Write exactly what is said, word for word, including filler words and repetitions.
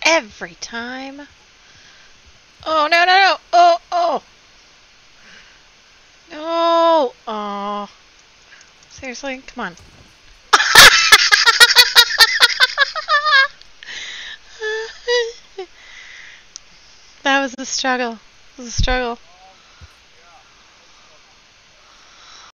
every time. Oh, no, no, no. Oh, oh. No. Oh. Seriously? Come on. That was a struggle. It was a struggle.